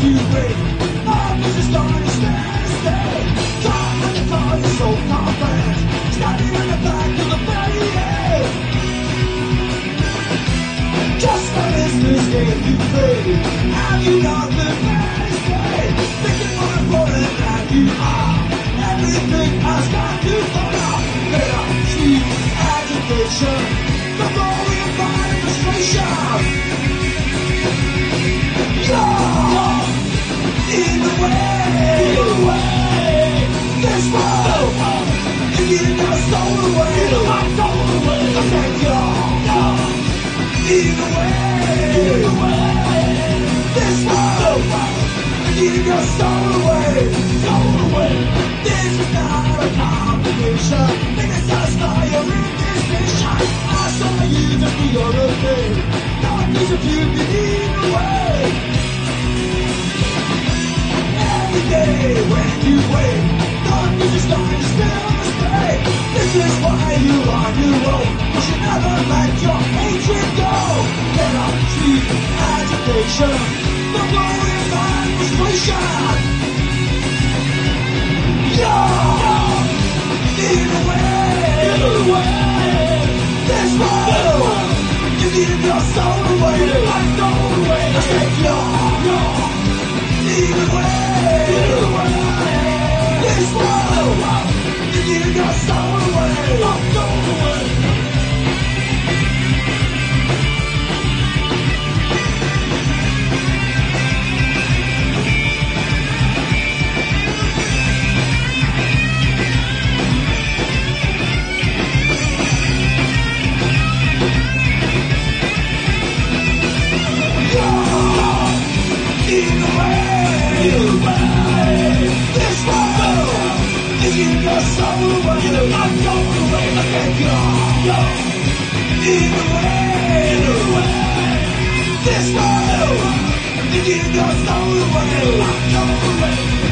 you wait. Love is just gonna stay. Come when the car is so confident, standing in the back of the barrier. Just for this game you play, have you not the best day? Thinking more important than you are. Everything has got to fall out. Let up, choose agitation, the glory of my frustration. You're in the way. This world is getting your soul away. I said you're in the way. This world is getting your soul away. This is not a competition. Niggas just fire in this mission. I saw you to be your own thing. Darkness if you can lead the way. Every day when you wait, darkness is starting to spill the spray. This is why you are your own. You should never let your hatred go. Let up treat agitation, the glory of my frustration. You're in the way. This world is eating your soul away. I said you're in the way. This world is eating your soul away. This world is giving your soul away. I'm going away. I said you're in the way. This world is giving your soul away. I'm going away.